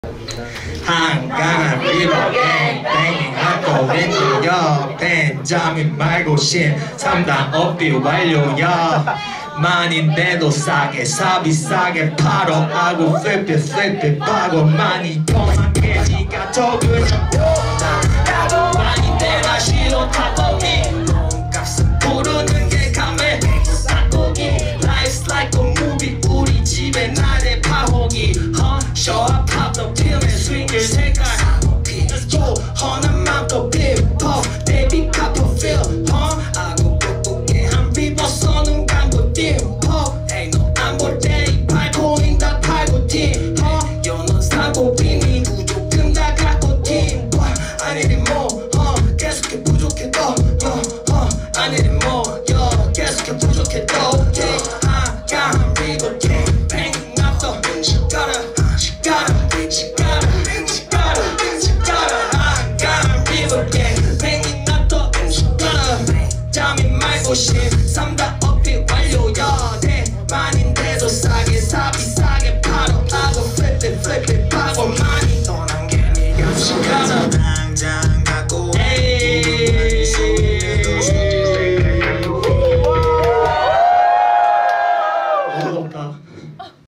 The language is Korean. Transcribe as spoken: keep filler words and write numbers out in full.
한강한 리버 갱 뱅잉 하고 왼쪽여 벤자민 말고 신 삼 단 업비 완료야 만인데도 싸게 사비 싸게 팔어 하고 flip it flip it 파고 많이 통한 개지가 더 그냥 나도 만인데 나 싫어 타보니 몸값은 부르는 게 감해 닭고기 Life's like a movie 우리 집에 나의 파호기 huh? Show up pop the film and swing your 색깔 Let's go 허난 맘도 힙합 baby copper feel huh? 아구 꾹꾹해 한 비버 써는 감고 dimpo Ain't no 안 볼 때 이 팔코인 다 팔고 팀 huh? 요는 사고 비니 부족금 다 갖고 팀 I need it more huh? 계속해 부족해 더 uh, uh, I need it more yo 계속해 부족해 더 okay? 한강 리버 갱 banging up the she gotta she gotta she gotta she gotta she gotta 한강 리버 갱 banging up the she gotta 잠이 말고 신